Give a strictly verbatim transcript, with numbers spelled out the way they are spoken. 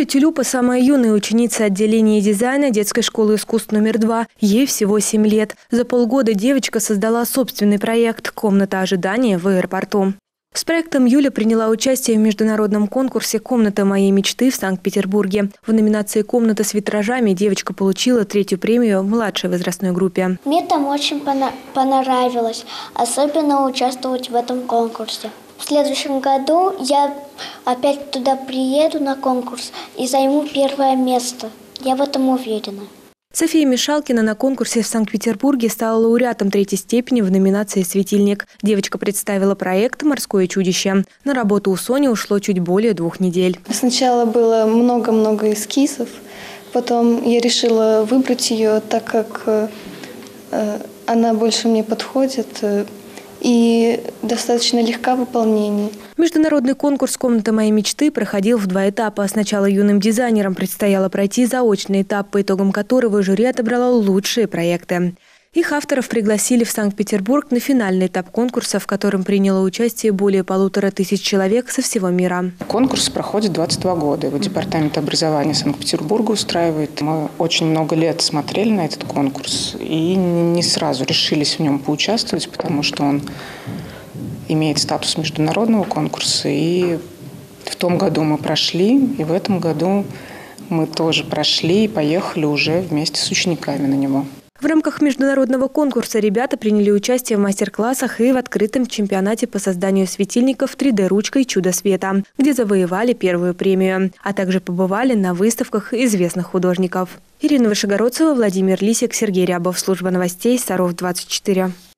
Юлия Тюлюпа – самая юная ученица отделения дизайна детской школы искусств номер два. Ей всего семь лет. За полгода девочка создала собственный проект «Комната ожидания в аэропорту». С проектом Юля приняла участие в международном конкурсе «Комната моей мечты» в Санкт-Петербурге. В номинации «Комната с витражами» девочка получила третью премию в младшей возрастной группе. Мне там очень понравилось, особенно участвовать в этом конкурсе. В следующем году я опять туда приеду на конкурс и займу первое место. Я в этом уверена. София Мишалкина на конкурсе в Санкт-Петербурге стала лауреатом третьей степени в номинации «Светильник». Девочка представила проект «Морское чудище». На работу у Сони ушло чуть более двух недель. Сначала было много-много эскизов. Потом я решила выбрать ее, так как э, она больше мне подходит э, и достаточно легка в выполнении. Международный конкурс «Комната моей мечты» проходил в два этапа. Сначала юным дизайнерам предстояло пройти заочный этап, по итогам которого жюри отобрало лучшие проекты. Их авторов пригласили в Санкт-Петербург на финальный этап конкурса, в котором приняло участие более полутора тысяч человек со всего мира. Конкурс проходит двадцать два года. Его департамент образования Санкт-Петербурга устраивает. Мы очень много лет смотрели на этот конкурс и не сразу решились в нем поучаствовать, потому что он имеет статус международного конкурса. И в том году мы прошли, и в этом году мы тоже прошли и поехали уже вместе с учениками на него. В рамках международного конкурса ребята приняли участие в мастер-классах и в открытом чемпионате по созданию светильников три дэ ручкой «Чудо света», где завоевали первую премию, а также побывали на выставках известных художников. Ирина Вышегородцева, Владимир Лисик, Сергей Рябов. Служба новостей Саров двадцать четыре.